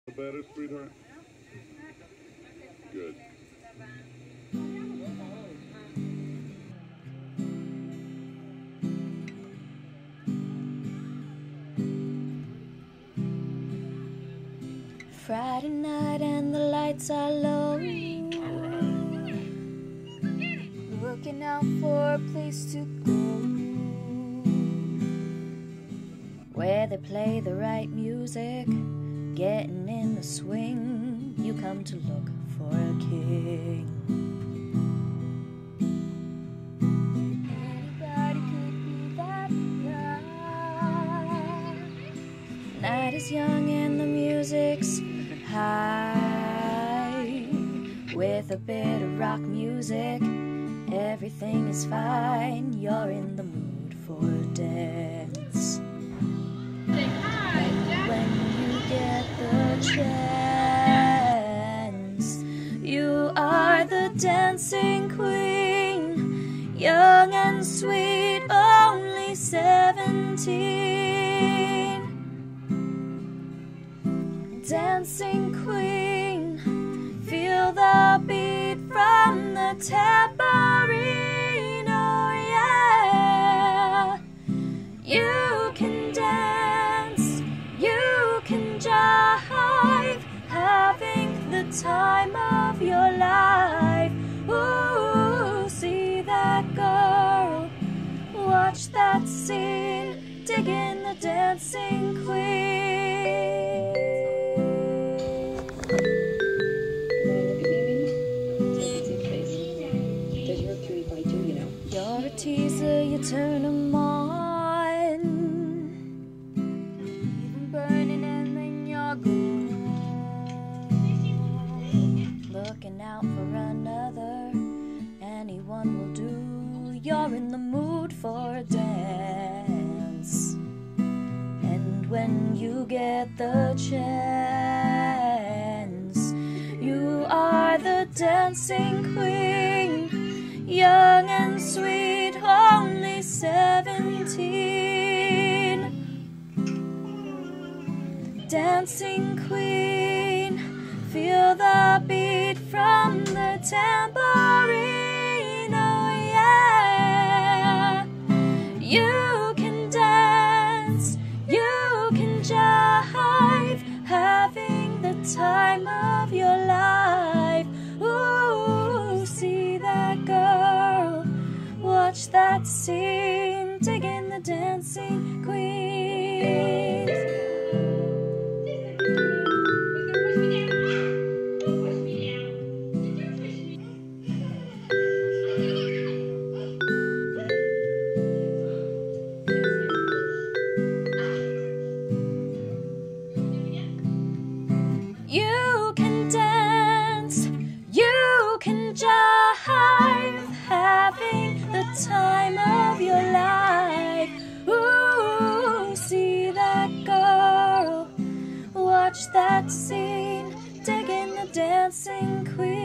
Better, sweetheart? Good. Friday night and the lights are low. Looking out for a place to go where they play the right music, getting in the swing. You come to look for a king. Anybody could be that guy. Night is young and the music's high. With a bit of rock music, everything is fine. You're in the mood for a dance. And when you get the chance, you are the dancing queen, young and sweet, only 17. Dancing queen, feel the beat from the tambourine, oh yeah. You can dance, you can jive, having the time of your life. Ooh, see that girl, watch that scene, dig in the dancing queen. You're a teaser, you turn 'em on, leave 'em burning and then you're gone. Looking out for another, anyone will do. You're in the mood for a dance. And when you get the chance, you are the dancing queen, young and sweet, only 17. Dancing queen, feel the beat from the tambourine, oh yeah. You can dance, you can jive, having the time of your life. Ooh, see that girl, watch that scene, dig in the dancing queen. You can dance, you can jive, having the time of your life. Ooh, see that girl, watch that scene, dig in the dancing queen.